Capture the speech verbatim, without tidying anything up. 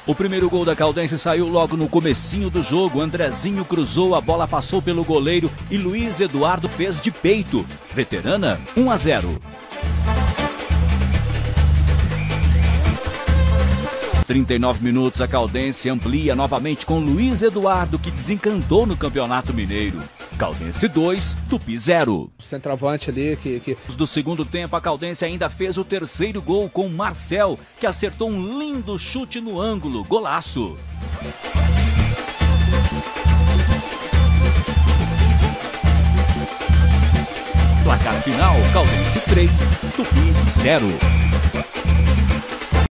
O primeiro gol da Caldense saiu logo no comecinho do jogo. Andrezinho cruzou, a bola passou pelo goleiro e Luiz Eduardo fez de peito. Veterana, um a zero. trinta e nove minutos, a Caldense amplia novamente com Luiz Eduardo, que desencantou no Campeonato Mineiro. Caldense dois, Tupi zero. Centroavante ali que, que... Do segundo tempo, a Caldense ainda fez o terceiro gol com Marcel, que acertou um lindo chute no ângulo. Golaço. Placar final, Caldense três, Tupi zero.